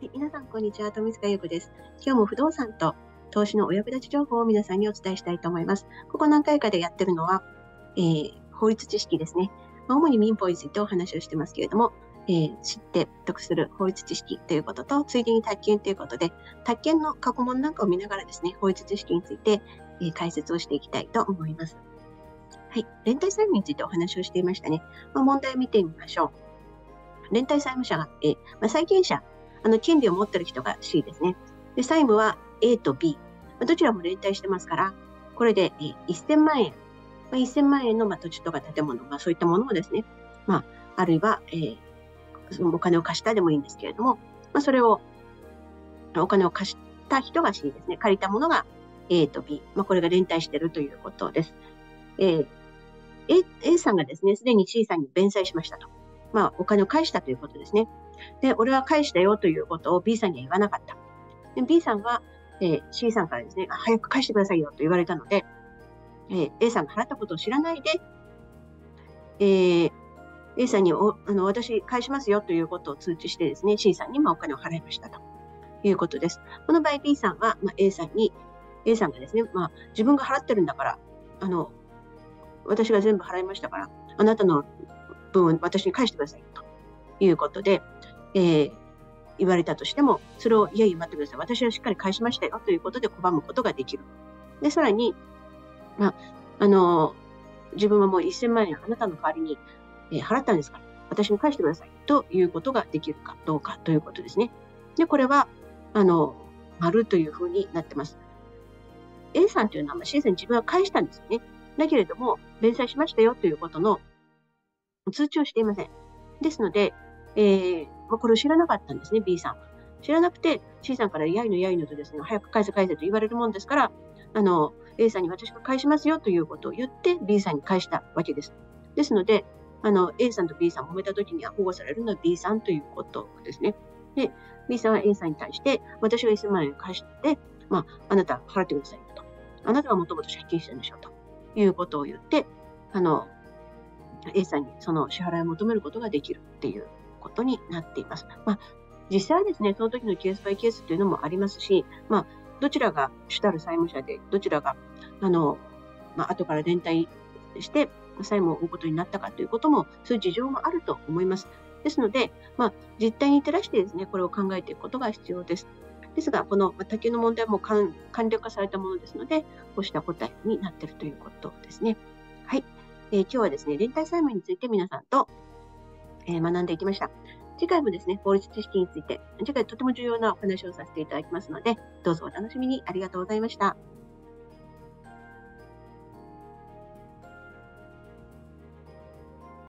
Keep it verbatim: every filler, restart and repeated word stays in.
はい、皆さん、こんにちは。富塚優子です。今日も不動産と投資のお役立ち情報を皆さんにお伝えしたいと思います。ここ何回かでやってるのは、えー、法律知識ですね。まあ、主に民法についてお話をしてますけれども、えー、知って得する法律知識ということと、ついでに宅建ということで、宅建の過去問なんかを見ながらですね、法律知識について、えー、解説をしていきたいと思います。はい、連帯債務についてお話をしていましたね。まあ、問題を見てみましょう。連帯債務者が、えーまあ、債権者、あの、権利を持っている人が C ですね。で、債務は A と B。まあ、どちらも連帯してますから、これで、えー、せんまんえん。まあ、せんまんえんの、まあ、土地とか建物、まあ、そういったものをですね、まあ、あるいは、えー、そのお金を貸したでもいいんですけれども、まあ、それを、お金を貸した人が C ですね。借りたものが A と B。まあ、これが連帯しているということです。えー、A, A さんがですね、すでに C さんに弁済しましたと。まあ、お金を返したということですね。で、俺は返したよということを B さんには言わなかった。で B さんは、えー、C さんからですね、早く返してくださいよと言われたので、えー、A さんが払ったことを知らないで、えー、A さんにおあの私返しますよということを通知してですね、C さんにまあお金を払いましたということです。この場合 B さんは、まあ、A さんに、A さんがですね、まあ、自分が払ってるんだから、あの、私が全部払いましたから、あなたの分を私に返してくださいということで、えー、言われたとしても、それをいやいや待ってください。私はしっかり返しましたよということで拒むことができる。で、さらに、まあ、あの、自分はもうせんまんえんあなたの代わりに、えー、払ったんですから、私に返してくださいということができるかどうかということですね。で、これは、あの、丸というふうになってます。A さんというのは C さんに自分は返したんですよね。だけれども、弁済しましたよということの通知をしていません。ですので、えー、これを知らなかったんですね、B さんは。知らなくて、C さんからやいのやいのとですね、早く返せ返せと言われるもんですから、あの、A さんに私が返しますよということを言って B さんに返したわけです。ですので、あの、A さんと B さんを揉めた時には保護されるのは B さんということですね。で、B さんは A さんに対して、私がせんまんえん返して、まあ、あなた払ってくださいと。あなたはもともと借金してるんでしょうということを言って、あの、A さんにその支払いを求めることができるっていうことになっています。まあ、実際はですね、その時のケースバイケースというのもありますし、まあ、どちらが主たる債務者で、どちらが、あの、まあ、後から連帯して債務を負うことになったかということも、そういう事情もあると思います。ですので、まあ、実態に照らしてですね、これを考えていくことが必要です。ですが、この竹の問題も簡略化されたものですので、こうした答えになっているということですね。はい。えー、今日はですね、連帯債務について皆さんと、えー、学んでいきました。次回もですね、法律知識について、次回とても重要なお話をさせていただきますので、どうぞお楽しみに。ありがとうございました。